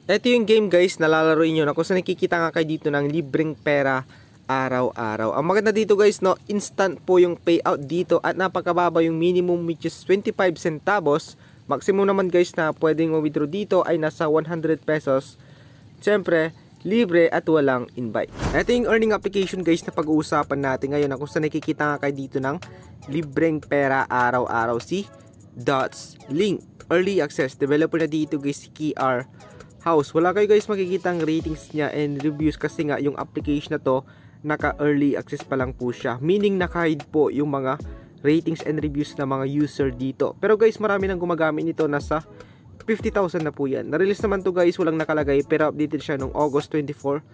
Ito yung game guys na lalaroin nyo na kung saan nakikita nga kayo dito ng libreng pera araw-araw. Ang maganda dito guys, no, instant po yung payout dito at napakababa yung minimum, which is 25 centavos. Maximum naman guys na pwedeng ma-withdraw dito ay nasa 100 pesos. Siyempre, libre at walang invite. Ito yung earning application guys na pag-uusapan natin ngayon na kung saan nakikita nga kayo dito ng libreng pera araw-araw. Si Dots Link Early Access. Developer na dito guys si KR House. Wala kayo guys makikita ang ratings niya and reviews kasi nga yung application na to naka early access pa lang po siya. Meaning naka-hide po yung mga ratings and reviews ng mga user dito. Pero guys, marami nang gumagamit nito, nasa 50,000 na po yan. Na-release naman to guys, walang nakalagay pero updated siya noong August 24,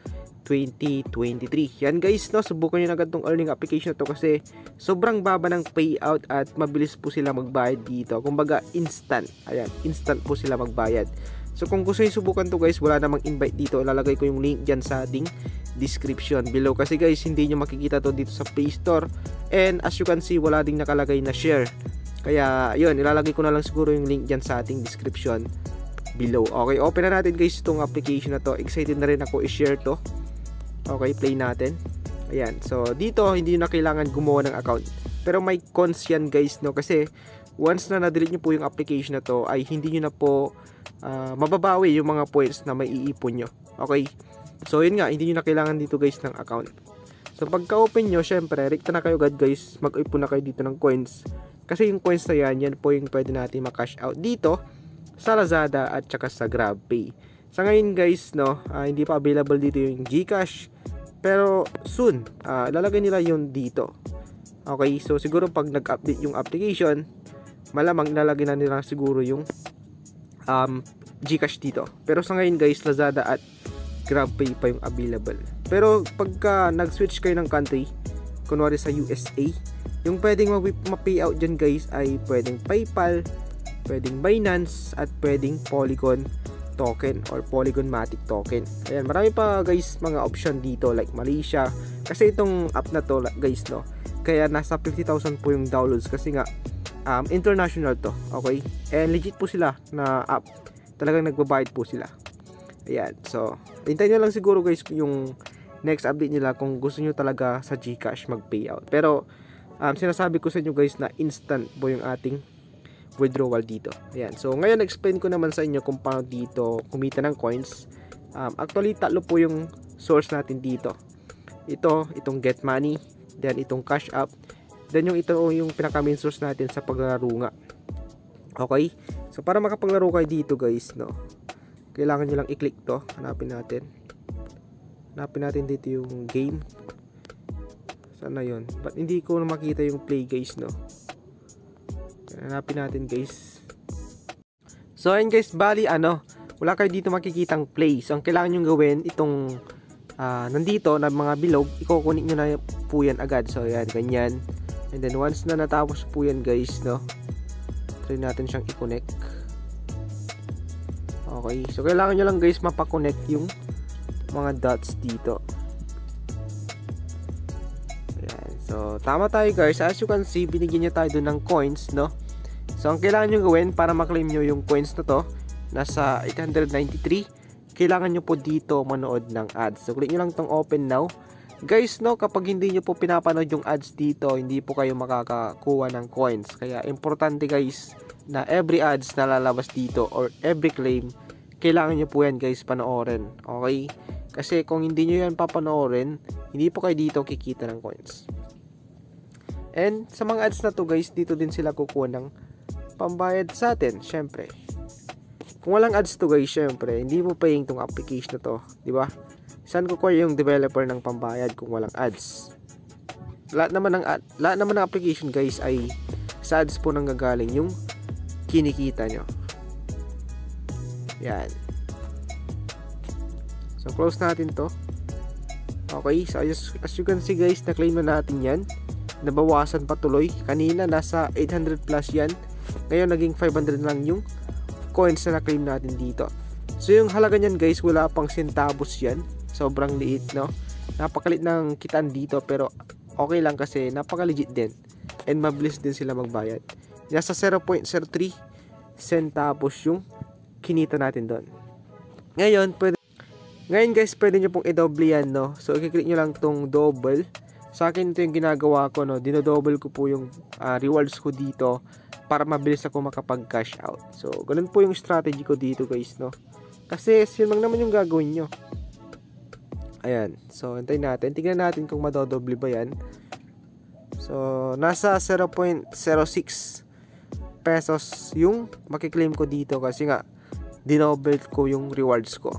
2023. Yan guys, no, subukan nyo na agad tong earning application na to kasi sobrang baba ng payout at mabilis po sila magbayad dito. Kumbaga instant. Ayan, instant po sila magbayad. So kung gusto nyo subukan to guys, wala namang invite dito. Ilalagay ko yung link dyan sa ating description below. Kasi guys, hindi nyo makikita to dito sa Play Store. And as you can see, wala ding nakalagay na share. Kaya yun, ilalagay ko na lang siguro yung link dyan sa ating description below. Okay, open na natin guys itong application na to. Excited na rin ako i-share to. Okay, play natin. Ayan, so dito hindi nyo na kailangan gumawa ng account. Pero may cons yan guys, no? Kasi once na na-delete nyo po yung application na to, ay hindi nyo na po mababawi yung mga points na may iipon nyo. Okay, so yun nga, hindi nyo na kailangan dito guys ng account. So pagka open nyo, syempre rekta na kayo agad guys, mag-ipon na kayo dito ng coins. Kasi yung coins na yan po yung pwede natin ma-cash out dito sa Lazada at saka sa GrabPay. Sa ngayon guys, no, hindi pa available dito yung GCash, pero soon lalagay nila yun dito. Okay, so siguro pag nag-update yung application, malamang ilalagay na nila siguro yung GCash dito. Pero sa ngayon guys, Lazada at GrabPay pa yung available. Pero pagka nag-switch kayo ng country, kunwari sa USA, yung pwedeng ma-payout dyan guys ay pwedeng PayPal, pwedeng Binance, at pwedeng Polygon token or Polygon Matic token. Ayan, marami pa guys mga option dito like Malaysia. Kasi itong app na to guys, no, kaya nasa 50,000 po yung downloads kasi nga international to. Okay, and legit po sila na app, talagang nagbabayad po sila. Ayan, so hintayin nyo lang siguro guys yung next update nila kung gusto nyo talaga sa GCash mag payout. Pero sinasabi ko sa inyo guys na instant po yung ating withdrawal dito. Ayan, so ngayon explain ko naman sa inyo kung paano dito kumita ng coins. Actually tatlo po yung source natin dito. Itong Get Money, then itong Cash App, then yung pinaka main source natin sa paglaro nga. Okay, so para makapaglaro kayo dito guys, no, kailangan nyo lang i-click to. Hanapin natin dito yung game. Sana yun, but hindi ko na makita yung play guys, no. Hanapin natin guys. So ayun guys, bali wala kayo dito makikitang play. So ang kailangan nyo gawin, itong nandito na mga bilog, ikukunik nyo na po yan agad. So yan, ganyan. And then once na natapos po yan guys, no, try natin siyang i-connect. Okay, so kailangan nyo lang guys mapakonnect yung mga dots dito. Ayan, so tama tayo guys. As you can see, binigyan nyo tayo dun ng coins, no. So ang kailangan nyo gawin para maklaim nyo yung coins na to, nasa 893, kailangan nyo po dito manood ng ads. So click nyo lang tong open now. Guys, no, kapag hindi nyo po pinapanood yung ads dito, hindi po kayo makakakuha ng coins. Kaya importante guys na every ads na lalabas dito or every claim, kailangan nyo po yan guys panoorin. Okay? Kasi kung hindi nyo yan papanoorin, hindi po kayo dito kikita ng coins. And sa mga ads na to guys, dito din sila kukuha ng pambayad sa atin, syempre. Kung walang ads to guys, syempre, hindi mo paying tong application na to, di ba? Saan kukuha yung developer ng pambayad kung walang ads? Lahat naman ng application guys ay sa ads po nanggagaling yung kinikita nyo. Yan. So close natin to. Okay, so as you can see guys, na-claim na natin yan. Nabawasan pa tuloy. Kanina nasa 800 plus yan. Ngayon naging 500 lang yung coins na na-claim natin dito. So yung halaga niyan guys, wala pang centavos yan. Sobrang liit, no. Napakalit ng kitaan dito, pero okay lang kasi napaka-legit din. And mabilis din sila magbayad. Nasa 0.03 centavos yung kinita natin doon. Ngayon guys, pwede nyo pong i-double yan, no? So, i-click nyo lang tong double. Sa akin, ito yung ginagawa ko, no? Dino-double ko po yung rewards ko dito para mabilis ako makapag-cash out. So, ganun po yung strategy ko dito guys, no? Kasi, yun lang naman yung gagawin nyo. Ayan. So, hintayin natin. Tignan natin kung madodoble ba yan. So, nasa 0.06 pesos yung makiklaim ko dito kasi nga, dinoble ko yung rewards ko.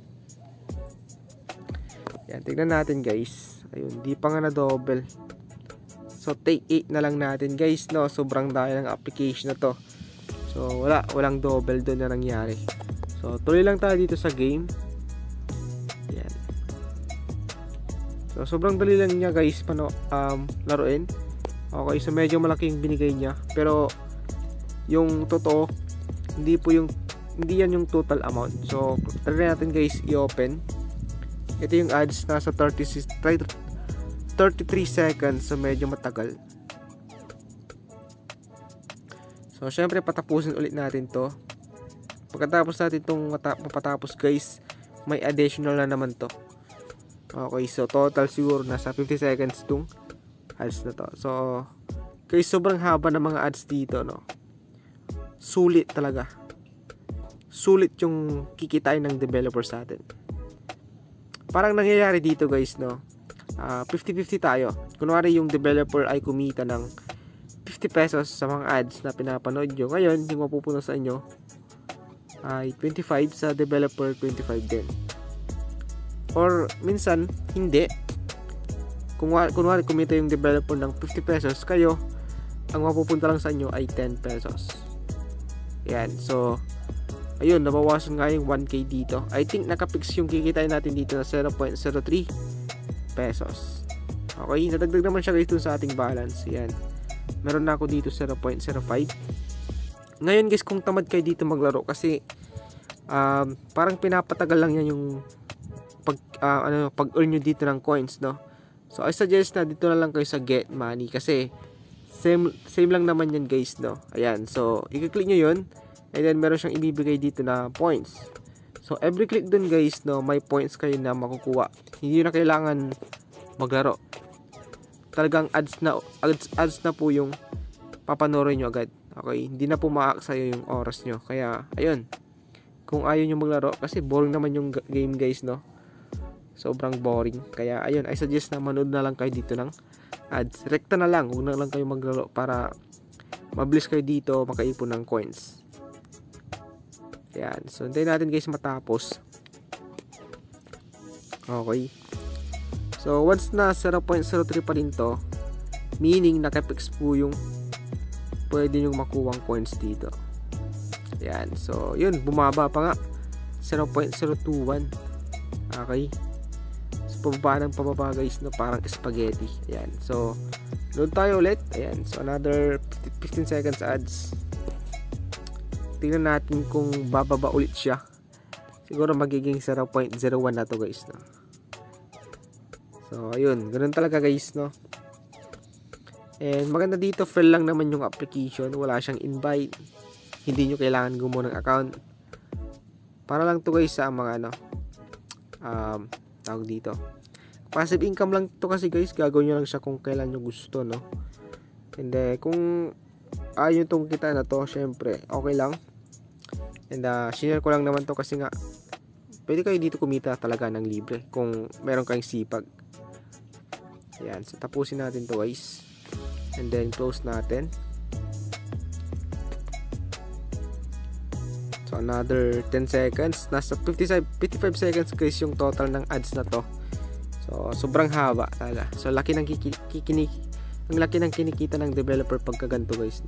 Yan, tignan natin guys. Ayun, di pa nga na double. So, take 8 na lang natin guys, no? Sobrang dahil ng application na to. So, walang double doon na nangyari. So, tuloy lang tayo dito sa game. Yan. So, sobrang dali lang niya guys, laruin. Okay, so medyo malaki yung binigay niya. Pero, yung totoo, hindi yan yung total amount. So, try natin guys, i-open. Ito yung ads, nasa 33 seconds, so medyo matagal. So syempre patapusin ulit natin to. Pagkatapos natin itong mapatapos guys, may additional na naman to. Okay, so total siguro nasa 50 seconds itong ads na to. So guys, sobrang haba ng mga ads dito, no? Sulit talaga. Sulit yung kikitain ng developer sa atin. Parang nangyayari dito guys, no? 50-50 tayo. Kunwari yung developer ay kumita ng 50 pesos sa mga ads na pinapanood nyo. Ngayon, yung mapupunta sa inyo ay 25, sa developer 25 din. Or minsan, hindi. Kunwari kumita yung developer ng 50 pesos, kayo, ang mapupunta lang sa inyo ay 10 pesos. Yan. So, ayun, nabawasan nga yung 1k dito. I think nakapix yung kikitain natin dito na 0.03 pesos. Okay, nadagdag naman siya guys dun sa ating balance. Yan. Meron na ako dito 0.05. Ngayon guys, kung tamad kayo dito maglaro kasi parang pinapatagal lang yan yung pag-earn nyo dito ng coins, no? So, I suggest na dito na lang kayo sa get money kasi same lang naman yan guys, no? Ayan. So, i-click nyo yun. And then, meron siyang ibibigay dito na points. So, every click dun guys, no, may points kayo na makukuha. Hindi na kailangan maglaro. Talagang ads na po yung papanoorin nyo agad. Okay? Hindi na po maaksayo yung oras nyo. Kaya, ayun. Kung ayaw nyo maglaro, kasi boring naman yung game guys, no? Sobrang boring. Kaya, ayun. I suggest na manood na lang kayo dito ng ads. Rekta na lang. Huwag na lang kayo maglaro para mabilis kayo dito makaipon ng coins. Yan. So, hintayin natin guys matapos. Okay. So, once na 0.03 pa rin to, meaning nakapix po yung pwede nyo makuwang coins dito. Yan. So, yun. Bumaba pa nga. 0.021. Okay. So, pababa guys, no? Parang spaghetti. Yan. So, load tayo ulit. Ayan. So, another 15 seconds ads. Tingnan natin kung bababa ulit siya. Siguro magiging 0.01 na to guys, no? So, ayun. Ganun talaga guys, no? And maganda dito, free lang naman yung application. Wala siyang invite. Hindi nyo kailangan gumawa ng account. Para lang to guys sa mga ano, tawag dito. Passive income lang to kasi guys. Gagawin nyo lang siya kung kailan nyo gusto, no? Hindi, kung ayaw tong kita na to, syempre, okay lang. And share ko lang naman to kasi nga pwede kayo dito kumita talaga ng libre kung meron kayong sipag. Ayan, so tapusin natin to guys. And then close natin. So another 10 seconds. Nasa 55 seconds guys yung total ng ads na to. So sobrang haba talaga. So laki ng ang laki ng kinikita ng developer pagka ganito guys.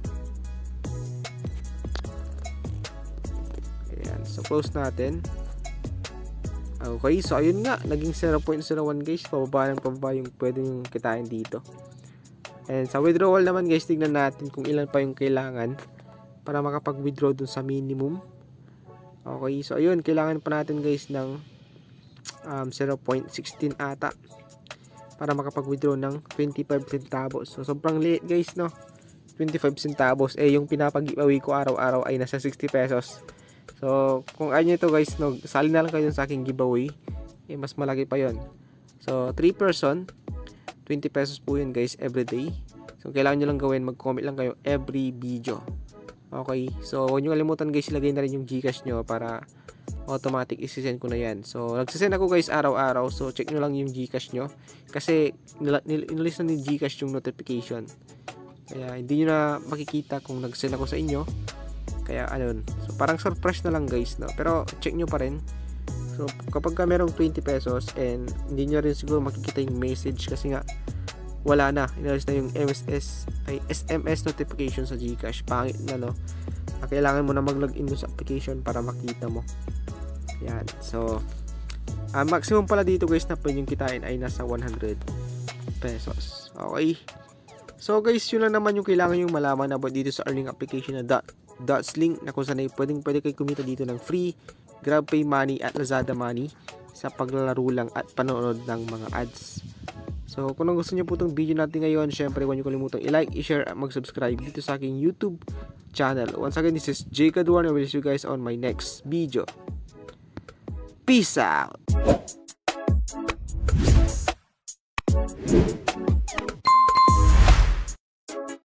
So close natin. Okay, so ayun nga, naging 0.01 guys. Pababa yung pwede yung kitain dito. And sa withdrawal naman guys, tignan natin kung ilan pa yung kailangan para makapag-withdraw dun sa minimum. Okay, so ayun, kailangan pa natin guys ng 0.16 ata para makapag-withdraw ng 25 centavos. So sobrang liit guys, no? 25 centavos. Eh yung pinapag-giveaway ko araw-araw ay nasa 60 pesos. So, kung ayaw nyo ito guys, no, sali na lang kayo sa aking giveaway. Mas malaki pa yon. So, 3 person, 20 pesos po yun guys, everyday. So, kailangan nyo lang gawin, mag-comment lang kayo every video. Okay, so huwag nyo kalimutan guys, ilagay na rin yung Gcash nyo para automatic isisend ko na yan. So, nagsisend ako guys araw-araw. So, check nyo lang yung Gcash nyo. Kasi, inalis na ni Gcash yung notification. Kaya, hindi nyo na makikita kung nagsend ako sa inyo. Kaya, ayun. So, parang surprise na lang guys, no? Pero, check nyo pa rin. So, kapag ka merong 20 pesos and hindi nyo rin siguro makikita yung message kasi nga, wala na. Inalis na yung SMS notification sa Gcash. Pangit na, no? Kailangan mo na mag-login sa application para makita mo. Yan. So, maximum pala dito guys na pwedeng kitain ay nasa 100 pesos. Okay? So, guys, yun lang naman yung kailangan yung malaman about dito sa earning application na Dots Link na kung saan ay pwede kayo kumita dito ng free GrabPay Money at Lazada Money sa paglalaro lang at panonood ng mga ads. So, kung gusto niyo po itong video natin ngayon, syempre huwag niyo kalimutang i-like, i-share at mag-subscribe dito sa aking YouTube channel. Once again, this is Jay Caduan. I will see you guys on my next video. Peace out!